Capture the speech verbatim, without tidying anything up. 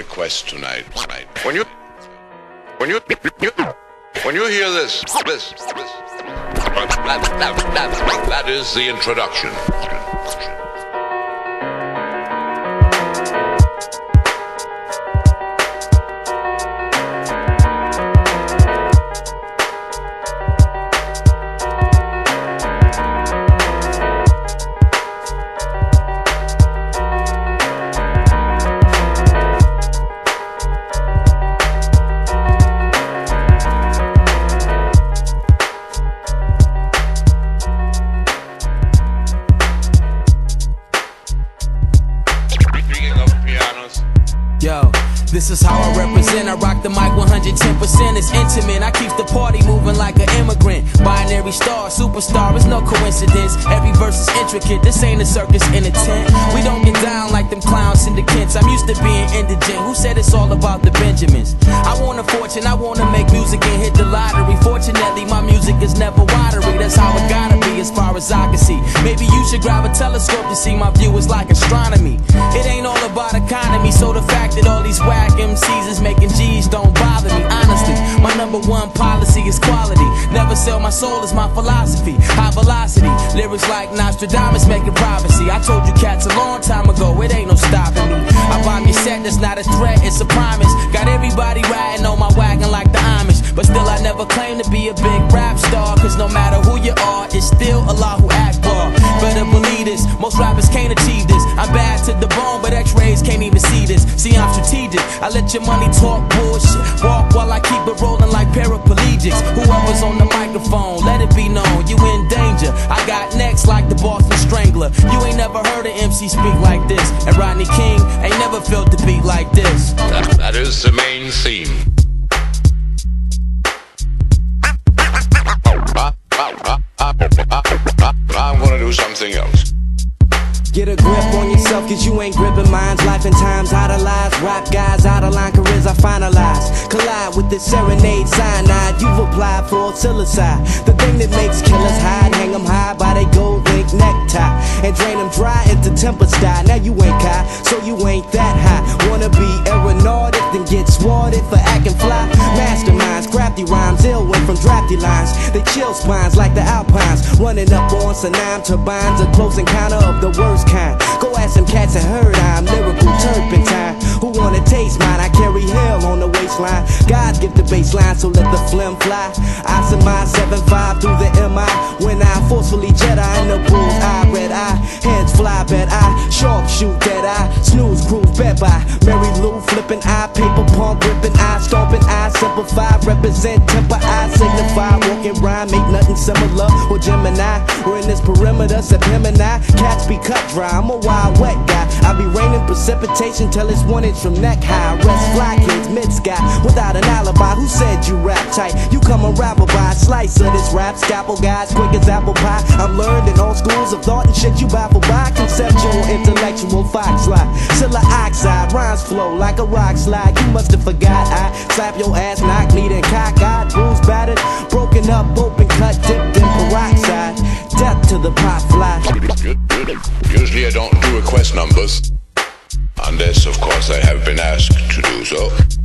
request tonight. When you, when you, when you hear this, this, this, that, that, that, that is the introduction. Yo, this is how I represent. I rock the mic one hundred ten percent. It's intimate. I keep the party moving like an immigrant. Binary star, superstar, it's no coincidence. Every verse is intricate. This ain't a circus in a tent. We don't get down like them clowns in the Kents. I'm used to being indigent. Who said it's all about the Benjamins? I want a fortune. I wanna make music and hit the lottery. Fortunately, my music is never watery. That's how it gotta be as far as I can see. Maybe you should grab a telescope to see my view is like astronomy. It ain't all about economy, so the fact that all these whack M Cs is making G's don't bother me. Honestly, my number one policy is quality. Never sell my soul is my philosophy. High velocity, lyrics like Nostradamus making prophecy. I told you cats a long time ago, it ain't no stopping me. I bomb your set, that's not a threat, it's a promise. Got everybody riding on my wagon like the Amish. But still I never claim to be a big rap star, cause no matter who you are, it's still Allah who Akbar. Better believe this, most rappers can't achieve this. I'm bad to the bone, but x-rays can't even see this. See, I'm strategic, I let your money talk bullshit. Walk while I keep it rolling like paraplegics. Whoever's on the microphone, let it be known, you in danger. I got next like the Boston Strangler. You ain't never heard an M C speak like this, and Rodney King ain't never felt the beat like this. That, that is the main theme. I'm gonna do something else. Get a grip on yourself, cause you ain't gripping minds. Life and times idolize, rap guys out of line, careers I finalize. Collide with this serenade cyanide, you've applied for psilocybin. The thing that makes killers hide, hang them high by their gold link necktie, and drain them dry into temper style. Now you ain't Kai, so you ain't that high. Wanna be aeronautic, then get swatted for acting fly. Masterminds, crafty rhymes, ill went from drafty lines. They chill spines like the Alpines, running up on Sanam turbines, a close encounter of the worst kind. Go ask some cats and heard I'm lyrical turpentine. Who wanna taste mine? I carry hell on the waistline. God's give the baseline, so let the phlegm fly. I surmise seven five through the M I when I forcefully Jedi in the bull's eye. Red eye, heads fly, bet I sharp shoot dead eye. Snooze, cruise, bet by Mary Lou, flipping eye, paper pump, ripping eye, stomping eye, simplify, represent, temper, I signify, walking rhyme, make nothing similar. Or Gemini, we're in this perimeter, Septemini. Cats be cut dry, I'm a wild wet guy. I be raining precipitation till it's one inch from neck high. Rest fly kids mid sky without an alibi. Who said you rap tight? You come and rap by a slice of this rap. Scalpel guys quick as apple pie. I'm learned in all schools of thought and shit you baffle by. Conceptual, intellectual, fox lie. Silla oxide, rhymes flow like a rock slide. You must have forgot I slap your ass, knock, lead and cockeyed, bruised, battered, broken up, open cut, dipped in peroxide. Death to the pot fly. Usually I don't do request numbers, unless of course I have been asked to do so.